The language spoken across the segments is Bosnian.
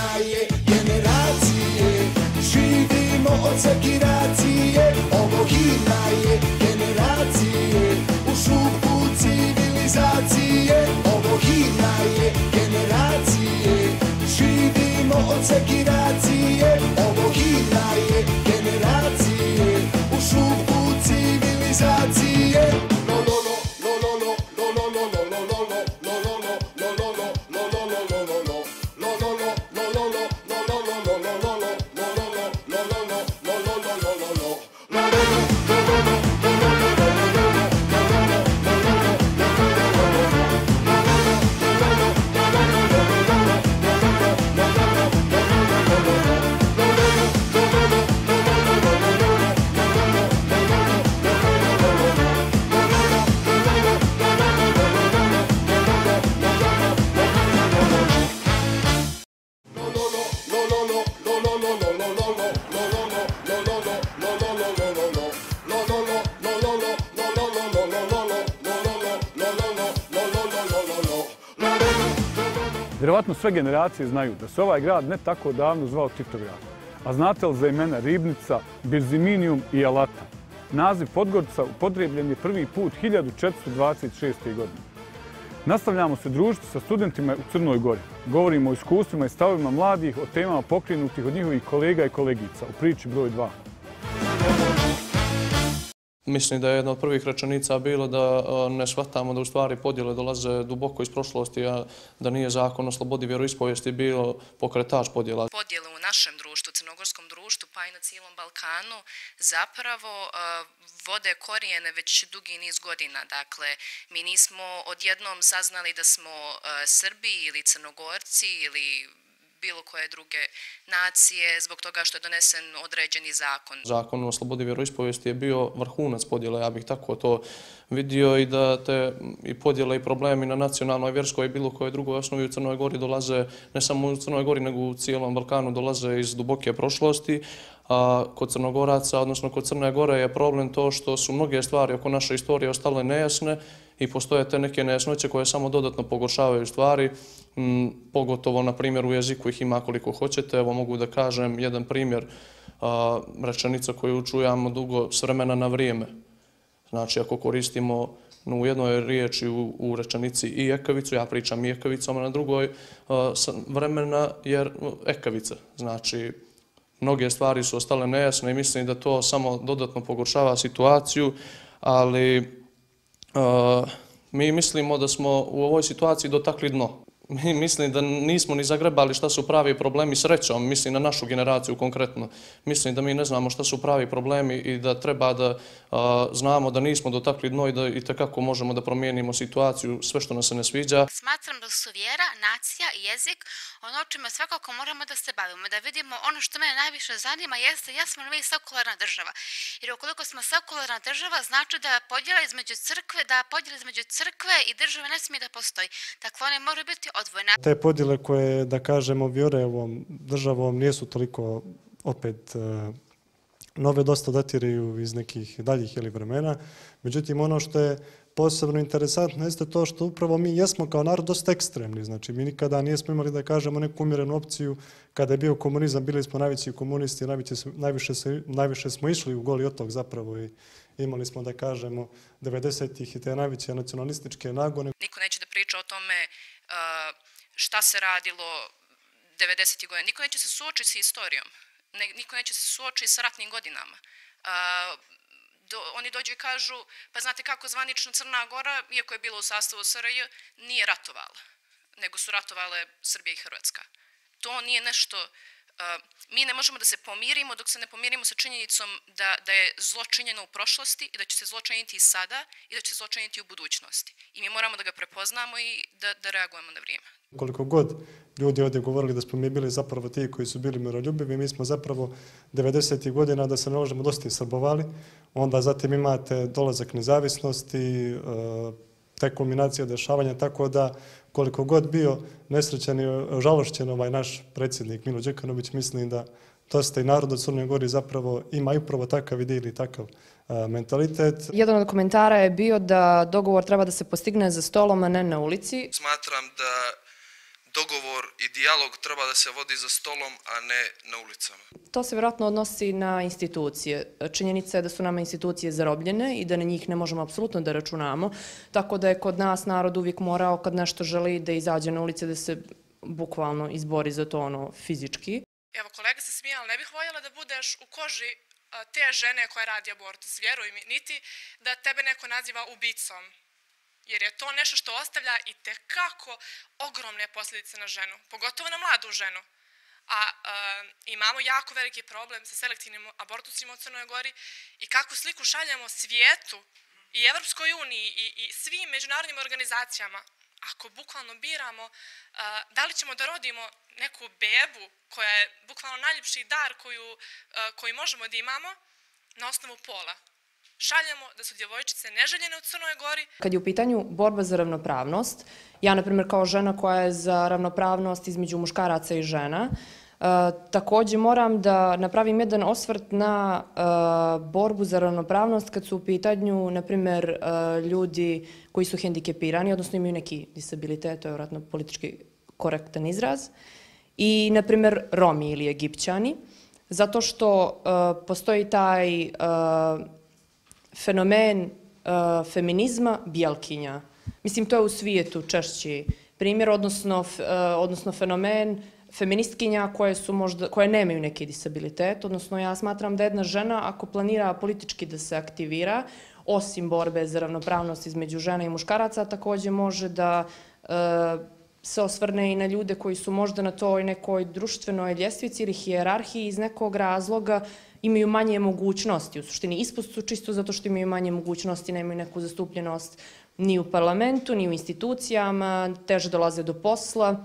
himna je generacije, živimo od sekiracije. Ovo himna je generacije, u šupu civilizacije. Ovo himna je generacije, živimo od sekiracije. Ovo himna je generacije, u šupu civilizacije. Vjerovatno sve generacije znaju da se ovaj grad ne tako davno zvao Titograd. A znate li za imena Ribnica, Birziminijum i Alata? Naziv Podgorica upotrebljen je prvi put 1426. godine. Nastavljamo se družiti sa studentima u Crnoj Gori. Govorimo o iskustvima i stavovima mladih, o temama pokrenutih od njihovih kolega i kolegica u priči broj 2. Mislim da je jedna od prvih rečenica bilo da ne shvatamo da u stvari podjele dolaze duboko iz prošlosti, a da nije zakon o slobodi vjeroispovijesti bilo pokretač podjela. Podjele u našem društvu, crnogorskom društvu, pa i na cijelom Balkanu, zapravo vode korijene već dugi niz godina. Dakle, mi nismo odjednom saznali da smo Srbi ili Crnogorci ili bilo koje druge nacije zbog toga što je donesen određeni zakon. Zakon o slobodi vjeroispovijesti je bio vrhunac podjele, ja bih tako to vidio, i da te i podjele i problemi na nacionalnoj, vjerskoj i bilo koje drugoj osnovi u Crnoj Gori dolaze, ne samo u Crnoj Gori, nego u cijelom Balkanu, dolaze iz duboke prošlosti. A kod Crnogoraca, odnosno kod Crne Gore, je problem to što su mnoge stvari oko naše istorije ostale nejasne i postoje te neke nejasnoće koje samo dodatno pogoršavaju stvari, pogotovo na primjer u jeziku ih ima koliko hoćete. Evo mogu da kažem jedan primjer, rečenica koju čujemo dugo, s vremena na vrijeme. Znači ako koristimo u jednoj riječi u rečenici i ekavicu, ja pričam i ekavicom, a na drugoj vremena jer ekavica. Znači mnoge stvari su ostale nejasne i mislim da to samo dodatno pogoršava situaciju, ali mi mislimo da smo u ovoj situaciji dotakli dno. Mi mislim da nismo ni zagrebali šta su pravi problemi, srećom, mislim na našu generaciju konkretno. Mislim da mi ne znamo šta su pravi problemi i da treba da znamo da nismo dotakli dno i da itekako možemo da promijenimo situaciju, sve što nas se ne sviđa. Smatram da su vjera, nacija i jezik ono čime svakako moramo da se bavimo, da vidimo ono što mene najviše zanima jeste jesmo li mi sekularna država. Jer ukoliko smo sekularna država, znači da podjela između crkve i države ne smije da postoji. Dakle, one moraju biti odvojene. Te podjele koje, da kažemo, vjore ovom državom nisu toliko opet nove, dosta datiraju iz nekih daljih vremena. Međutim, ono što je posebno interesantno jeste to što upravo mi jesmo kao narod dosta ekstremni. Znači, mi nikada nismo imali, da kažemo, neku umjerenu opciju. Kada je bio komunizam, bili smo najveći komunisti, najviše smo išli u Goli otok zapravo i imali smo, da kažemo, 90-ih i te najveće nacionalističke nagone. Niko neće da priča o tome šta se radilo 90. godina. Niko neće se suočiti s historijom. Niko neće se suočiti sa ratnim godinama. Oni dođu i kažu, pa znate kako zvanično Crna Gora, iako je bila u sastavu SRJ, nije ratovala, nego su ratovale Srbija i Hrvatska. To nije nešto, mi ne možemo da se pomirimo dok se ne pomirimo sa činjenicom da je zlo činjeno u prošlosti i da će se zlo činiti i sada i da će se zlo činiti u budućnosti. I mi moramo da ga prepoznamo i da reagujemo na vrijeme. Koliko god ljudi ovdje govorili da smo mi bili zapravo ti koji su bili miroljubivi, mi smo zapravo 90. godina, da se ne možemo, dosta srbovali. Onda zatim imate dolazak nezavisnosti, te kulminacije dešavanja, tako da koliko god bio nesrećan i žalošćen naš predsjednik Milo Đukanović, mislim da dosta i narod u Crnoj Gori zapravo ima i upravo takav ide ili takav mentalitet. Jedan od komentara je bio da dogovor treba da se postigne za stolom, a ne na ulici. Smatram dogovor i dijalog treba da se vodi za stolom, a ne na ulicama. To se vjerojatno odnosi na institucije. Činjenica je da su nama institucije zarobljene i da na njih ne možemo apsolutno da računamo, tako da je kod nas narod uvijek morao kad nešto želi da izađe na ulice da se bukvalno izbori za to fizički. Evo, kolega se smije, ali ne bih voljela da budeš u koži te žene koja radi abortus, vjeruj mi, niti da tebe neko naziva ubicom. Jer je to nešto što ostavlja i tekako ogromne posljedice na ženu, pogotovo na mladu ženu. A imamo jako veliki problem sa selektivnim abortusima u Crnoj Gori i kakvu sliku šaljemo svijetu i Evropskoj uniji i svim međunarodnim organizacijama. Ako bukvalno biramo da li ćemo da rodimo neku bebu koja je bukvalno najljepši dar koji možemo da imamo na osnovu pola. Šaljemo da su djevojčice neželjene u Crnoj Gori. Kad je u pitanju borba za ravnopravnost, ja, na primjer, kao žena koja je za ravnopravnost između muškaraca i žena, također moram da napravim jedan osvrt na borbu za ravnopravnost kad su u pitanju, na primjer, ljudi koji su hendikepirani, odnosno imaju neki disabilitet, to je vjerojatno politički korektan izraz, i, na primjer, Romi ili Egipćani, zato što postoji taj fenomen feminizma bijelkinja. Mislim, to je u svijetu češći primjer, odnosno fenomen feministkinja koje nemaju neki disabilitet, odnosno ja smatram da jedna žena ako planira politički da se aktivira, osim borbe za ravnopravnost između žena i muškaraca, također može da se osvrne i na ljude koji su možda na toj nekoj društvenoj ljestvici ili hijerarhiji iz nekog razloga imaju manje mogućnosti. U suštini ispod su čisto zato što imaju manje mogućnosti, nemaju neku zastupljenost ni u parlamentu, ni u institucijama, teže dolaze do posla,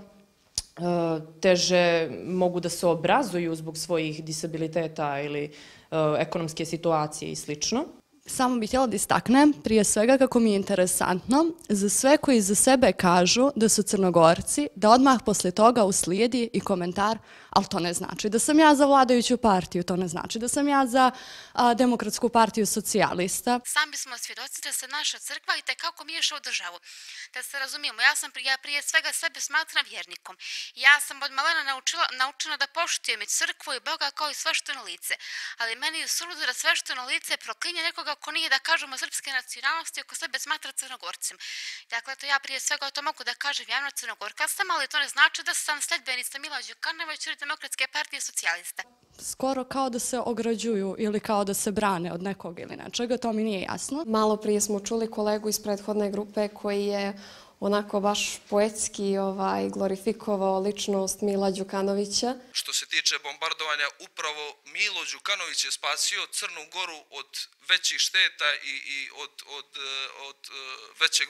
teže mogu da se obrazuju zbog svojih disabiliteta ili ekonomske situacije i slično. Samo bih htjela da istaknem prije svega kako mi je interesantno za sve koji za sebe kažu da su Crnogorci, da odmah poslije toga uslijedi i komentar, ali to ne znači da sam ja za vladajuću partiju, to ne znači da sam ja za Demokratsku partiju socijalista. Sami smo svjedoci da se naša crkva i tekako miješa u državu. Da se razumijemo, ja prije svega sebe smatram vjernikom. Ja sam od malena naučena da poštujem i crkvu i Boga kao i svešteno lice. Ali meni je suludo da svešteno lice proklinje nekoga ko nije, da kažemo, srpske nacionalnosti, ako sebe smatra Crnogorcem. Dakle, to ja prije svega to mogu da kažem javno Crnogorka sam, ali to ne znači da sam sledbenica Mila Đukanovića ili Demokratske partije socijalista. Skoro kao da se ograđuju ili kao da se brane od nekog ili nečega, to mi nije jasno. Malo prije smo čuli kolegu iz prethodne grupe koji je onako baš poetski glorifikovao ličnost Mila Đukanovića. Što se tiče bombardovanja, upravo Milo Đukanović je spasio Crnu Goru od većih šteta i od većeg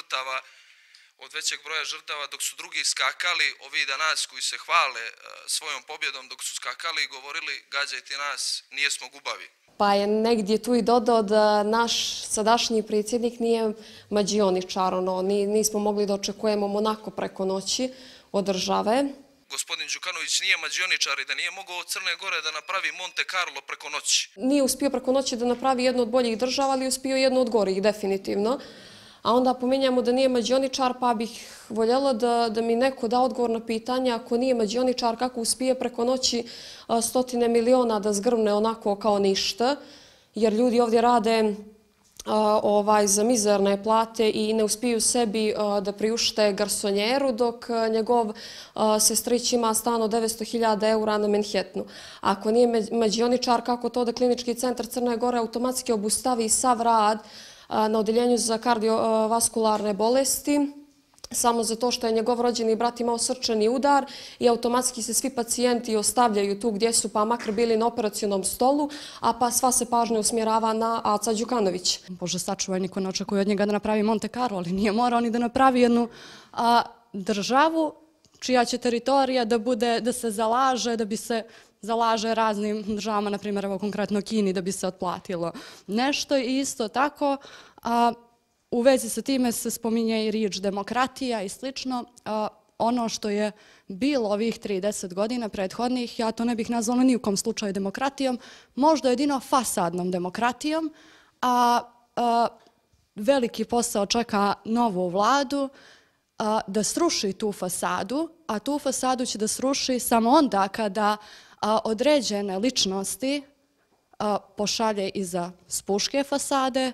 broja žrtava, dok su drugi skakali, ovi danas koji se hvale svojom pobjedom, dok su skakali i govorili gađajte nas, nijesmo gubavi. Pa je negdje tu i dodao da naš sadašnji predsjednik nije mađioničar, nismo mogli da očekujemo Monako preko noći od države. Gospodin Đukanović nije mađioničar i da nije mogao od Crne Gore da napravi Monte Carlo preko noći. Nije uspio preko noći da napravi jednu od boljih država, ali uspio jednu od gorih, definitivno. A onda pominjamo da nije mađioničar, pa bih voljela da mi neko da odgovor na pitanje, ako nije mađioničar, kako uspije preko noći 100 miliona da zgrne onako kao ništa, jer ljudi ovdje rade za mizerne plate i ne uspiju sebi da priušte garsonjeru, dok njegov sestrić ima stan od 900.000 eura na Manhattanu. Ako nije mađioničar, kako to da Klinički centar Crne Gore automatski obustavi sav rad na odeljenju za kardiovaskularne bolesti, samo zato što je njegov rođeni brat imao srčani udar i automatski se svi pacijenti ostavljaju tu gdje su, pa makar bili na operacionom stolu, a pa sva se pažnja usmjerava na Aca Đukanović. Bože, sačuvaj, niko ne očekuje od njega da napravi Monte Carlo, ali nije morao ni da napravi jednu državu čija će teritorija da se zalaže, da bi se zalaže raznim državama, na primjer, evo konkretno Kini, da bi se otplatilo nešto i isto tako. U vezi sa time se spominje i riječ demokratija i slično. Ono što je bilo ovih 30 godina prethodnih, ja to ne bih nazvala ni u kom slučaju demokratijom, možda jedino fasadnom demokratijom, a veliki posao čeka novu vladu da sruši tu fasadu, a tu fasadu će da sruši samo onda kada određene ličnosti pošalje iza spuške fasade,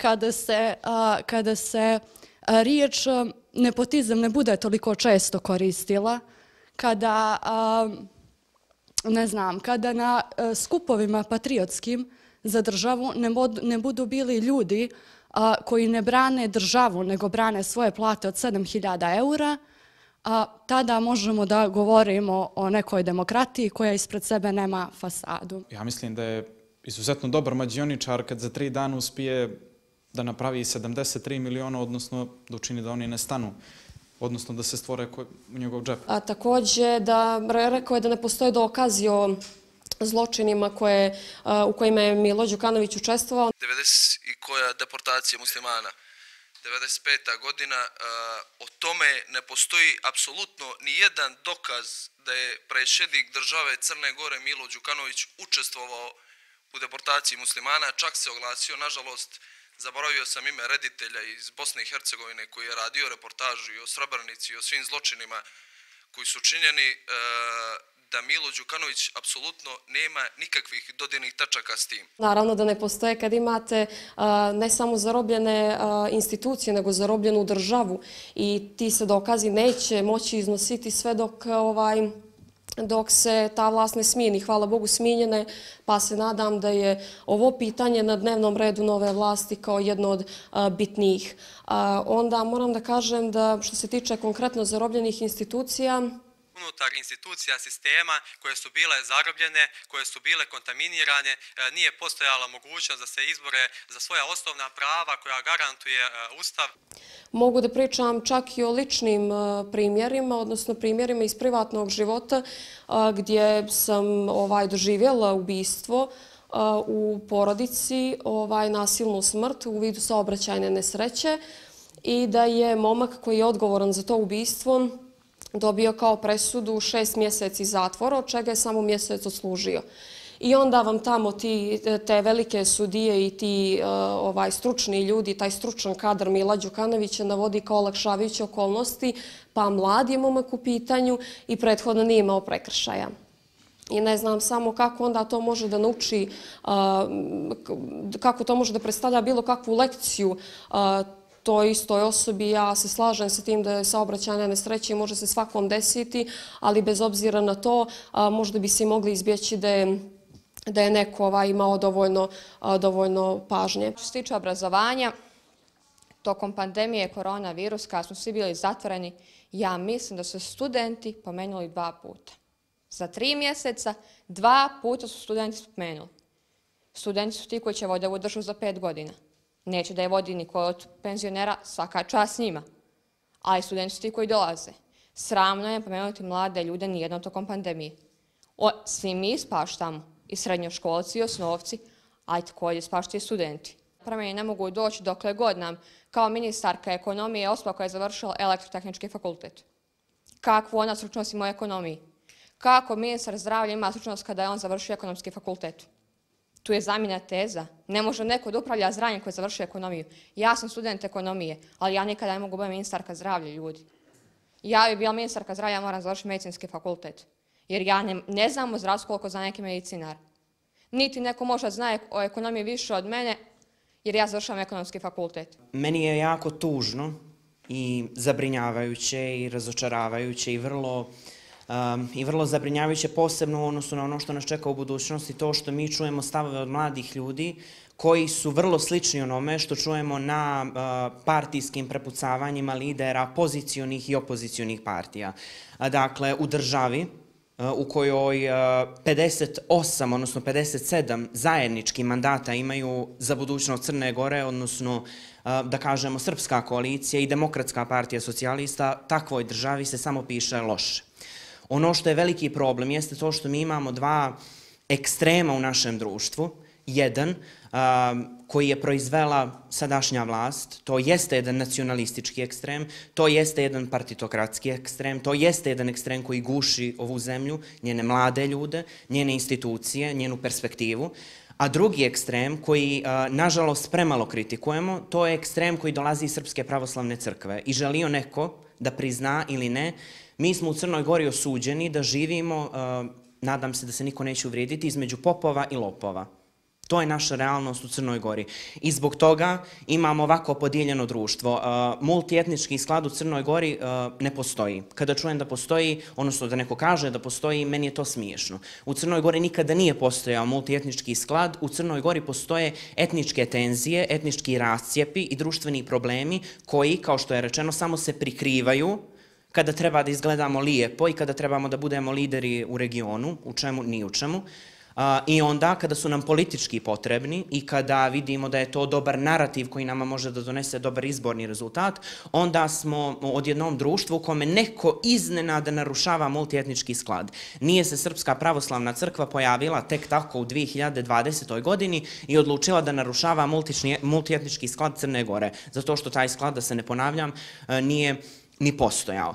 kada se riječ nepotizam ne bude toliko često koristila, kada, ne znam, kada na skupovima patriotskim za državu ne budu bili ljudi koji ne brane državu, nego brane svoje plate od 7.000 eura, tada možemo da govorimo o nekoj demokratiji koja ispred sebe nema fasadu. Ja mislim da je izuzetno dobar mađioničar kad za 3 dana uspije da napravi 73 miliona, odnosno da učini da oni ne stanu, odnosno da se stvore u njegov džep. A također rekao je da ne postoje dokazi o zločinima u kojima je Milo Đukanović učestvovao. 90 i koja deportacija muslimana, 95. godina, o tome ne postoji apsolutno ni jedan dokaz da je predsjednik države Crne Gore Milo Đukanović učestvovao u deportaciji muslimana, čak se oglasio, nažalost, zaboravio sam ime reditelja iz Bosne i Hercegovine koji je radio reportažu i o Srebrenici i o svim zločinima koji su činjeni, da Milo Đukanović apsolutno nema nikakvih dodirnih tačaka s tim. Naravno da ne postoje kad imate ne samo zarobljene institucije, nego zarobljenu državu i ti se dokazi neće moći iznositi sve dok se ta vlast ne smijeni. Hvala Bogu smijenjene, pa se nadam da je ovo pitanje na dnevnom redu nove vlasti kao jedno od bitnijih. Onda moram da kažem da što se tiče konkretno zarobljenih institucija, unutar institucija sistema koje su bile zarobljene, koje su bile kontaminirane, nije postojala mogućnost da se izbore za svoja osnovna prava koja garantuje Ustav. Mogu da pričam čak i o ličnim primjerima, odnosno primjerima iz privatnog života gdje sam doživjela ubistvo u porodici, nasilnu smrt u vidu saobraćajne nesreće i da je momak koji je odgovoran za to ubistvo dobio kao presudu 6 mjeseci zatvora, od čega je samo mjesec odslužio. I onda vam tamo te velike sudije i ti stručni ljudi, taj stručan kadar Mila Đukanovića navodi kao olakšavajuće okolnosti, pa mlad je momak u pitanju i prethodno nije imao prekršaja. I ne znam samo kako onda to može da nauči, kako to može da predstavlja bilo kakvu lekciju toj istoj osobi. Ja se slažem sa tim da je saobraćajna nesreća i može se svakom desiti, ali bez obzira na to možda bi se mogli izbjeći da je neko imao dovoljno pažnje. Što se tiče obrazovanja, tokom pandemije koronavirus, kada smo svi bili zatvoreni, ja mislim da su studenti pomenuli 2 puta. Za 3 mjeseca 2 puta su studenti spomenuli. Studenti su ti koji će voditi ovu državu za 5 godina. Neće da je vodi niko od penzionera, svaka čast njima. Ali studenti su ti koji dolaze. Sramno je pomenuti mlade ljude nijedno tokom pandemije. Svi mi ispaštamo, i srednjoškolci i osnovci, ali također ispaštaju studenti. Promjene ne mogu doći dokle god nam kao ministarka ekonomije osoba koja je završila elektrotehnički fakultet. Kakvu ona stručnost ima u ekonomiji? Kako ministar zdravlja ima stručnost kada je on završio ekonomski fakultet? Tu je zamjena teza. Ne može neko da upravlja zdravljem koji je završio ekonomiju. Ja sam student ekonomije, ali ja nikada ne mogu biti ministarka zdravlja ljudi. Ja bi bila ministarka zdravlja, moram završiti medicinski fakultet. Jer ja ne znam o zdravstvu koliko zna neki medicinar. Niti neko možda zna o ekonomiji više od mene, jer ja završavam ekonomski fakultet. Meni je jako tužno i zabrinjavajuće i razočaravajuće i vrlo zabrinjavajuće posebno u odnosu na ono što nas čeka u budućnosti, to što mi čujemo stavove od mladih ljudi koji su vrlo slični onome što čujemo na partijskim prepucavanjima lidera pozicionih i opozicionih partija. Dakle, u državi u kojoj 58, odnosno 57 zajedničkih mandata imaju za budućnost Crne Gore, odnosno da kažemo Srpska koalicija i Demokratska partija socijalista, takvoj državi se samo piše loše. Ono što je veliki problem jeste to što mi imamo 2 ekstrema u našem društvu. Jedan koji je proizvela sadašnja vlast, to jeste jedan nacionalistički ekstrem, to jeste jedan partitokratski ekstrem, to jeste jedan ekstrem koji guši ovu zemlju, njene mlade ljude, njene institucije, njenu perspektivu. A drugi ekstrem koji, nažalost, premalo kritikujemo, to je ekstrem koji dolazi iz Srpske pravoslavne crkve. I želio neko da prizna ili ne, mi smo u Crnoj Gori osuđeni da živimo, nadam se da se niko neće uvrijediti, između popova i lopova. To je naša realnost u Crnoj Gori. I zbog toga imamo ovako podijeljeno društvo. Multietnički sklad u Crnoj Gori ne postoji. Kada čujem da postoji, odnosno da neko kaže da postoji, meni je to smiješno. U Crnoj Gori nikada nije postojao multietnički sklad. U Crnoj Gori postoje etničke tenzije, etnički rascijepi i društveni problemi koji, kao što je rečeno, samo se prikrivaju kada treba da izgledamo lijepo i kada trebamo da budemo lideri u regionu, u čemu, ni u čemu. I onda, kada su nam politički potrebni i kada vidimo da je to dobar narativ koji nama može da donese dobar izborni rezultat, onda smo odjednom društvu u kome neko iznenada narušava multietnički sklad. Nije se Srpska pravoslavna crkva pojavila tek tako u 2020. godini i odlučila da narušava multietnički sklad Crne Gore, zato što taj sklad, da se ne ponavljam, nije ni postojao.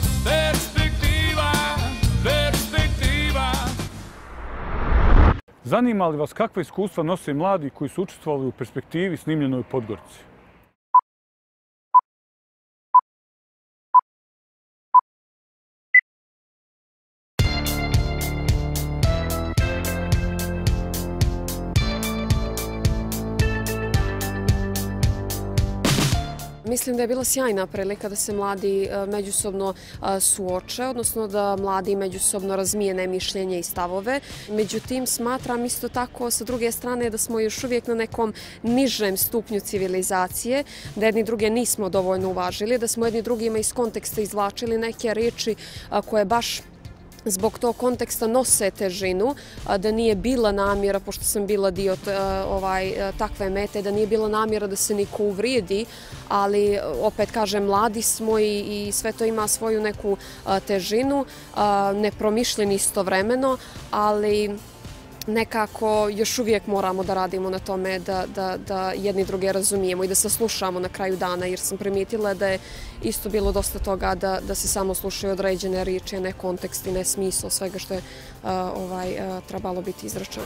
Zanima li vas kakva iskustva nose mladi koji su učestvovali u perspektivi snimljenoj u Podgorici? Mislim da je bila sjajna prilika da se mladi međusobno suoče, odnosno da mladi međusobno razmijene mišljenje i stavove. Međutim, smatram isto tako sa druge strane da smo još uvijek na nekom nižem stupnju civilizacije, da jedni druge nismo dovoljno uvažili, da smo jedni drugima iz konteksta izvlačili neke riječi koje baš zbog tog konteksta nose težinu, da nije bila namjera, pošto sam bila dio takve mete, da nije bila namjera da se niko uvrijedi, ali opet kažem, mladi smo i sve to ima svoju neku težinu, nepromišljeni istovremeno, ali nekako još uvijek moramo da radimo na tome da jedni druge razumijemo i da saslušamo na kraju dana, jer sam primijetila da je isto bilo dosta toga da se samo slušaju određene riječi, ne kontekst i ne smisao svega što je trebalo biti izrečeno.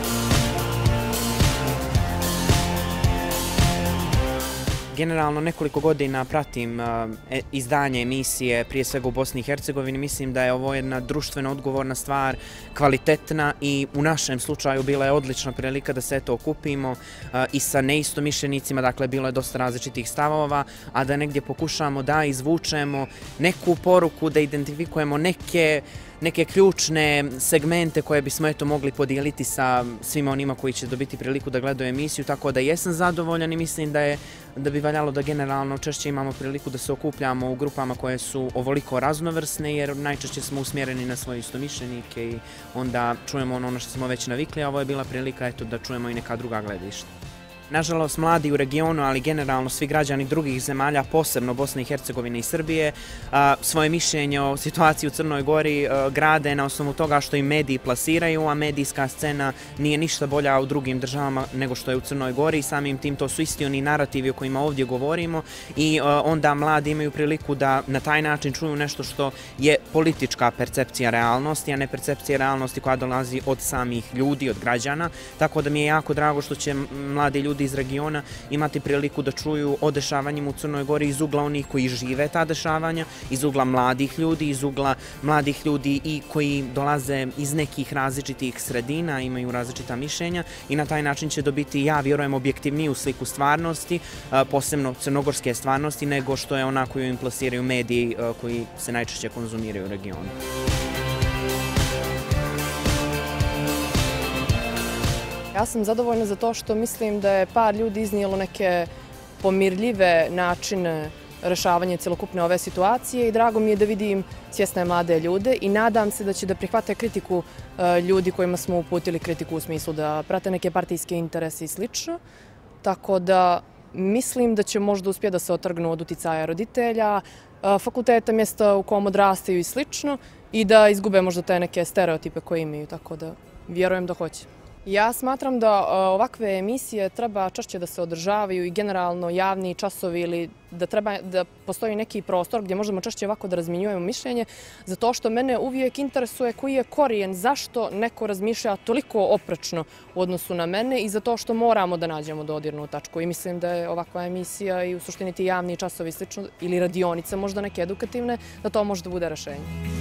Generalno nekoliko godina pratim izdanje emisije, prije svega u Bosni i Hercegovini. Mislim da je ovo jedna društveno odgovorna stvar, kvalitetna i u našem slučaju bila je odlična prilika da se eto okupimo i sa neistomišljenicima, dakle bilo je dosta različitih stavova, a da negdje pokušamo da izvučemo neku poruku, da identifikujemo neke ključne segmente koje bismo eto mogli podijeliti sa svima onima koji će dobiti priliku da gledaju emisiju, tako da jesam zadovoljan i mislim da bi valjalo da generalno češće imamo priliku da se okupljamo u grupama koje su ovoliko raznovrsne, jer najčešće smo usmjereni na svoje istomišljenike i onda čujemo ono što smo već navikli, a ovo je bila prilika eto da čujemo i neka druga gledišta. Nažalost, mladi u regionu, ali generalno svi građani drugih zemalja, posebno Bosne i Hercegovine i Srbije, svoje mišljenje o situaciji u Crnoj Gori grade na osnovu toga što im mediji plasiraju, a medijska scena nije ništa bolja u drugim državama nego što je u Crnoj Gori i samim tim to su isti oni narativi o kojima ovdje govorimo i onda mladi imaju priliku da na taj način čuju nešto što je politička percepcija realnosti, a ne percepcija realnosti koja dolazi od samih ljudi, od građana, tako da mi je jako drago što će mladi ljudi iz regiona imati priliku da čuju o dešavanjima u Crnoj Gori iz ugla onih koji žive ta dešavanja, iz ugla mladih ljudi, iz ugla mladih ljudi i koji dolaze iz nekih različitih sredina, imaju različita mišljenja i na taj način će dobiti, ja vjerujem, objektivniju sliku stvarnosti, posebno crnogorske stvarnosti, nego što je ona koju im plasiraju mediji koji se najčešće konzumiraju u regionu. Ja sam zadovoljna za to što mislim da je par ljudi iznijelo neke pomirljive načine rešavanja celokupne ove situacije i drago mi je da vidim svjesne mlade ljude i nadam se da će da prihvate kritiku ljudi kojima smo uputili kritiku u smislu da prate neke partijske interese i slično. Tako da mislim da će možda uspjeti da se otrgnu od uticaja roditelja, fakulteta, mjesta u kom odrastaju i slično i da izgube možda te neke stereotipe koje imaju, tako da vjerujem da hoće. Ja smatram da ovakve emisije treba češće da se održavaju i generalno javni časovi ili da treba da postoji neki prostor gdje možemo češće ovako da razminjujemo mišljenje, zato što mene uvijek interesuje koji je korijen, zašto neko razmišlja toliko oprečno u odnosu na mene i zato što moramo da nađemo dodirnu tačku. I mislim da je ovakva emisija i u suštini ti javni časovi slično ili radionice možda neke edukativne, da to može da bude rešenje.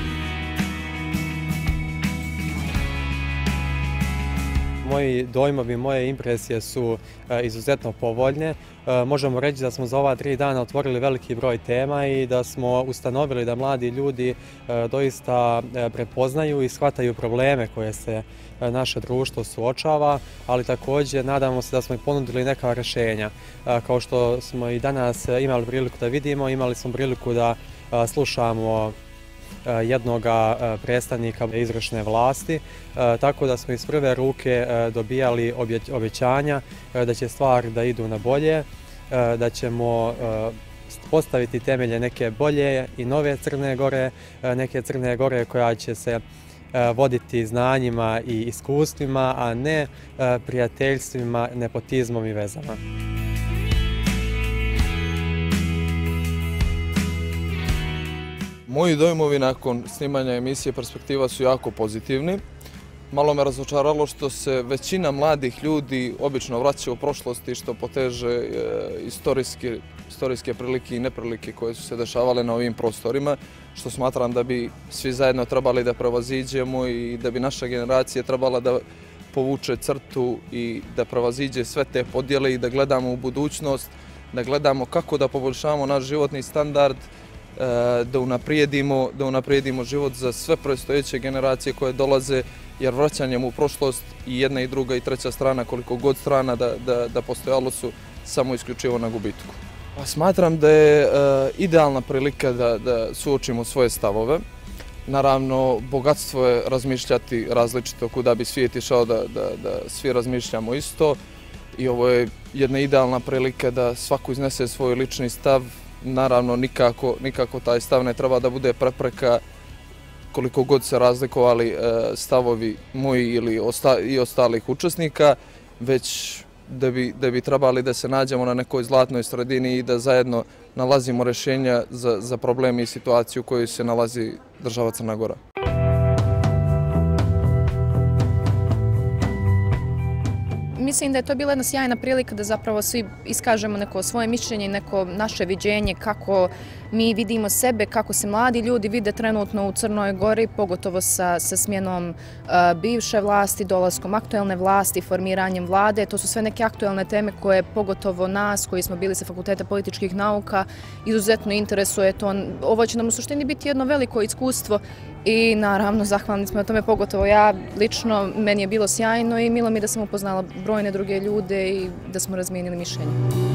Moji dojmovi, moje impresije su izuzetno povoljne. Možemo reći da smo za ova 3 dana otvorili veliki broj tema i da smo ustanovili da mladi ljudi doista prepoznaju i shvataju probleme koje se naše društvo suočava, ali također nadamo se da smo i ponudili neka rješenja. Kao što smo i danas imali priliku da vidimo, imali smo priliku da slušamo jednog predstavnika izvršne vlasti, tako da smo iz prve ruke dobijali obećanja da će stvari da idu na bolje, da ćemo postaviti temelje neke bolje i nove Crne Gore, neke Crne Gore koja će se voditi znanjima i iskustvima, a ne prijateljstvima, nepotizmom i vezama. Moji dojmovi nakon snimanja emisije Perspektiva su jako pozitivni. Malo me razočaralo što se većina mladih ljudi obično vraća u prošlosti, što poteže istorijske prilike i neprilike koje su se dešavale na ovim prostorima, što smatram da bi svi zajedno trebali da prevaziđemo i da bi naša generacija trebala da povuče crtu i da prevaziđe sve te podjele i da gledamo u budućnost, da gledamo kako da poboljšamo naš životni standard, da unaprijedimo život za sve predstojeće generacije koje dolaze, jer vraćanjem u prošlost i jedna i druga i treća strana, koliko god strana da postojalo, su samo isključivo na gubitku. Smatram da je idealna prilika da suočimo svoje stavove. Naravno, bogatstvo je razmišljati različito kuda bi svijet išao da svi razmišljamo isto i ovo je jedna idealna prilika da svako iznese svoj lični stav. Naravno, nikako taj stav ne treba da bude prepreka koliko god se razlikovali stavovi moji ili i ostalih učesnika, već da bi trebali da se nađemo na nekoj zlatnoj sredini i da zajedno nalazimo rješenja za probleme i situaciju u kojoj se nalazi država Crna Gora. Mislim da je to bila jedna sjajna prilika da zapravo svi iskažemo neko svoje mišljenje i neko naše viđenje kako mi vidimo sebe, kako se mladi ljudi vide trenutno u Crnoj Gori, pogotovo sa smjenom bivše vlasti, dolaskom aktuelne vlasti, formiranjem vlade. To su sve neke aktuelne teme koje pogotovo nas koji smo bili sa Fakulteta političkih nauka izuzetno interesuje. Ovo će nam u suštini biti jedno veliko iskustvo i naravno zahvalni smo na tome, pogotovo ja lično, meni je bilo sjajno i milo mi da sam upoznala brojne druge ljude i da smo razmijenili mišljenje.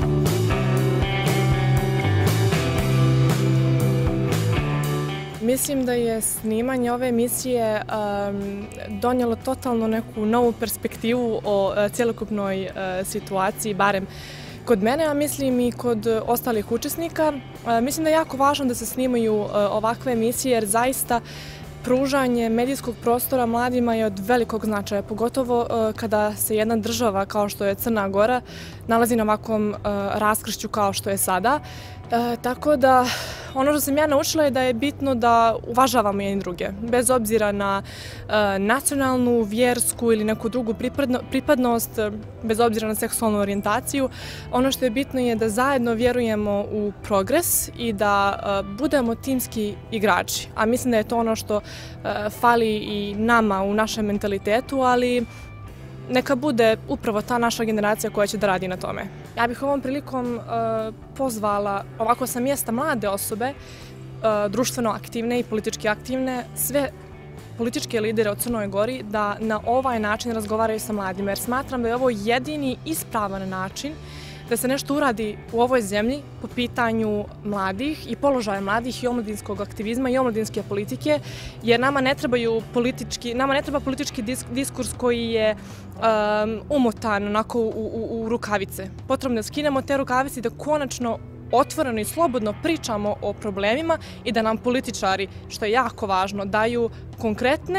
Mislim da je snimanje ove emisije donijelo totalno neku novu perspektivu o cjelokupnoj situaciji, barem kod mene, a mislim i kod ostalih učesnika. Mislim da je jako važno da se snimaju ovakve emisije jer zaista pružanje medijskog prostora mladima je od velikog značaja, pogotovo kada se jedna država kao što je Crna Gora nalazi na ovakvom raskršću kao što je sada. Tako da ono što sam ja naučila je da je bitno da uvažavamo jedni druge, bez obzira na nacionalnu, vjersku ili neku drugu pripadnost, bez obzira na seksualnu orijentaciju. Ono što je bitno je da zajedno vjerujemo u progres i da budemo timski igrači. A mislim da je to ono što fali i nama u našem mentalitetu, ali neka bude upravo ta naša generacija koja će da radi na tome. Ja bih ovom prilikom pozvala ovako sa mjesta mlade osobe, društveno aktivne i politički aktivne, sve političke lidere u Crnoj Gori da na ovaj način razgovaraju sa mladima, jer smatram da je ovo jedini ispravan način da se nešto uradi u ovoj zemlji po pitanju mladih i položaja mladih i omladinskog aktivizma i omladinske politike, jer nama ne treba politički diskurs koji je umotan onako u rukavice. Potrebno je da skinemo te rukavice i da konačno otvoreno i slobodno pričamo o problemima i da nam političari, što je jako važno, daju konkretne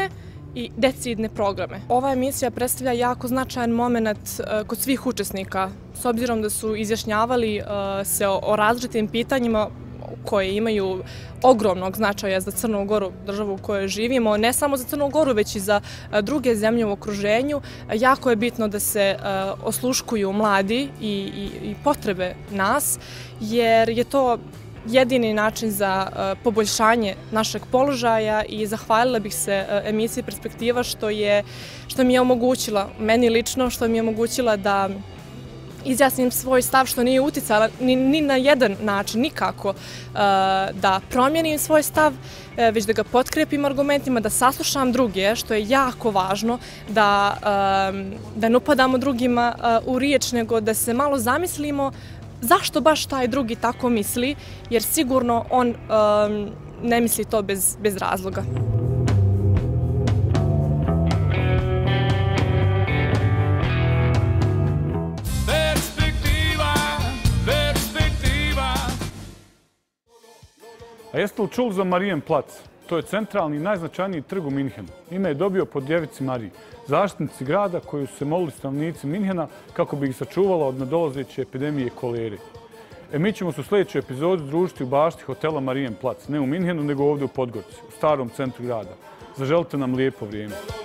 i decidne programe. Ova emisija predstavlja jako značajan moment kod svih učesnika, s obzirom da su izjašnjavali se o različitim pitanjima koje imaju ogromnog značaja za Crnu Goru, državu u kojoj živimo, ne samo za Crnu Goru, već i za druge zemlje u okruženju. Jako je bitno da se osluškuju mladi i potrebe nas, jer je to jedini način za poboljšanje našeg položaja i zahvalila bih se emisiji Perspektiva što mi je omogućila, meni lično, što mi je omogućila da izjasnim svoj stav, što nije uticala ni na jedan način, nikako da promijenim svoj stav, već da ga potkrepim argumentima, da saslušam druge, što je jako važno, da ne upadamo drugima u riječ, nego da se malo zamislimo zašto baš taj drugi tako misli, jer sigurno on ne misli to bez razloga. A jeste li čuli za Marienplatz? To je centralni i najznačajniji trg u Minhenu. Ime je dobio po djevici Mariji, zaštitnici grada koju su se molili stanovnici Minhena kako bi ih sačuvala od nadolazeće epidemije kolere. Mi ćemo se u sljedećoj epizodi družiti u bašti hotela Marienplatz, ne u Minhenu, nego ovdje u Podgorici, u starom centru grada. Zaželite nam lijepo vrijeme.